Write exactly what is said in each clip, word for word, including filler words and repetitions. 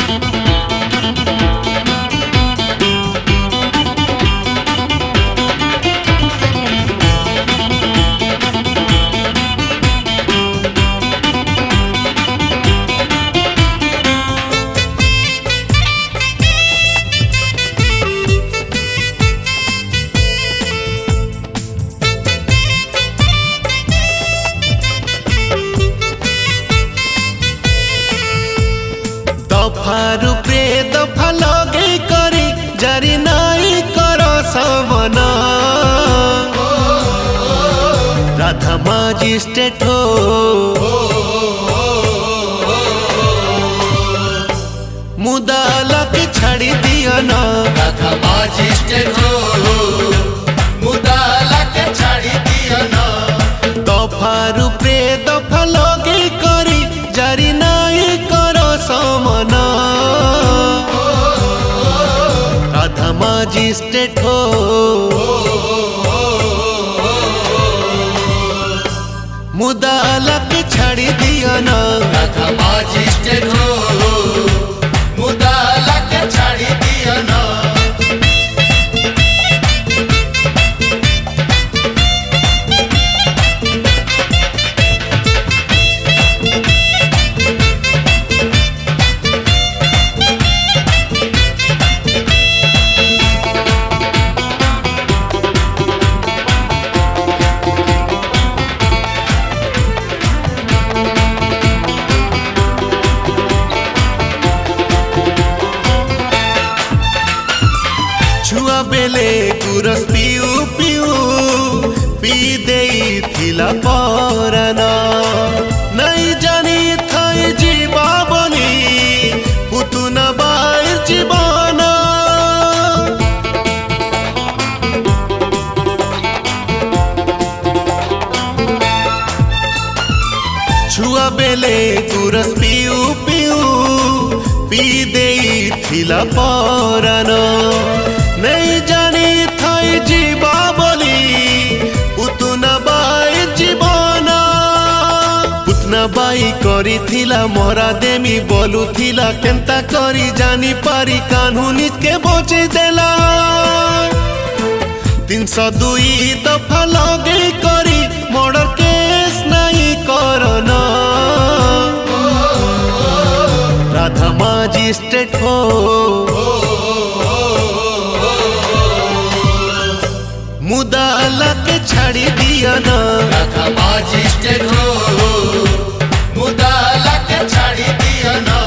दफारू pray दफा लगे करी जारी नाई कर समन राधा मजिस्ट्रेट हो मुदाला के छाड़ी दिया ना राधा मजिस्ट्रेट हो मुदाला के छाड़ी दिया ना दफारू प्रे दफा लगे करी जारी नाई कर समन राधा मजिस्ट्रेट हो मुदाला के छाड़ी दिया ना राधा मजिस्ट्रेट हो मुदाला के छाड़ी दिया ना छुआ बेले गुरस पिउ पिउ पी देई थिला पराना नहीं जानी थाई जीवा बनी पुतुना बाहिर जीवाना छुआ बेले गुरस पिउ पिउ पी देई थिला पराना नहीं जानी थाई जीवा बोली पुतुना बाई जीवना पुतना बाई करी थिला मोरा देमी बोलू थिला केंता करी जानी पारी कानूनी के बचे देला तीन सौ दुई दफा लगे करी मर्डर केस नहीं करना राधा मजिस्ट्रेट हो मुदाला के छाड़ी दिया ना राधा मजिस्ट्रेट हो मुदाला के छाड़ी दिया ना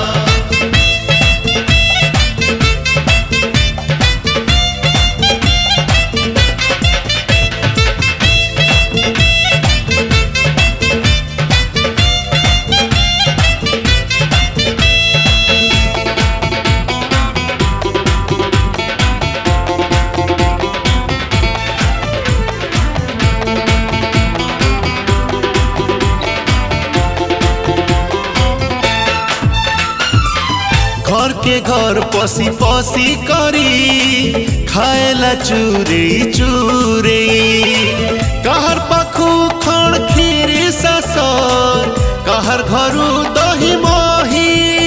घर के घर पसी पसी करी खाएला चूरे चूरे कहर पाखु खण खीरी ससर कहर घरू दही मही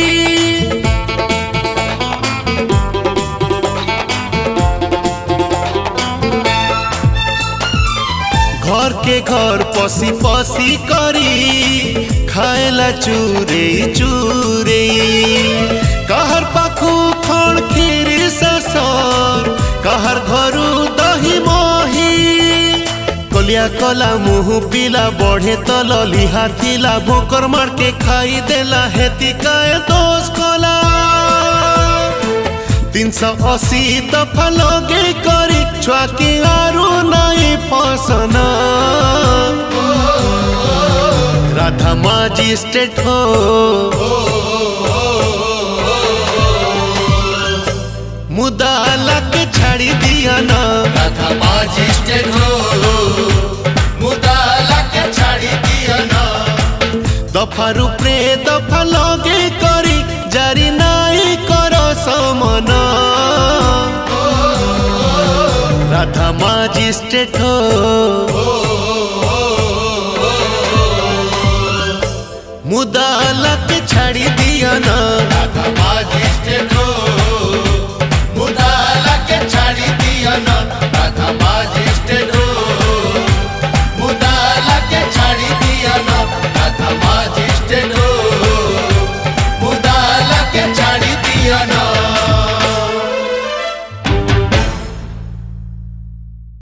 घर के घर पसी पसी करी खाएला चूरे चूरे कहर पाखु खण खीरी ससर कहर घरू दही मही कलिया कला मुँह पीला बढ़े तल लिहा थिला भोकर मार के खाई देला हेती काय दोष कला तीन सौ अस्सी दफा लगे करी छुआ के आरू नहीं पसना राधा मजिस्ट्रेट हो मुदाला के छाड़ी दिया ना राधा मजिस्ट्रेट हो मुदाला के छाड़ी दिया ना दफारू प्रे दफा लगे करी जारी नाई कर समन राधा मजिस्ट्रेट हो मुदाला के छाड़ी दिया ना राधा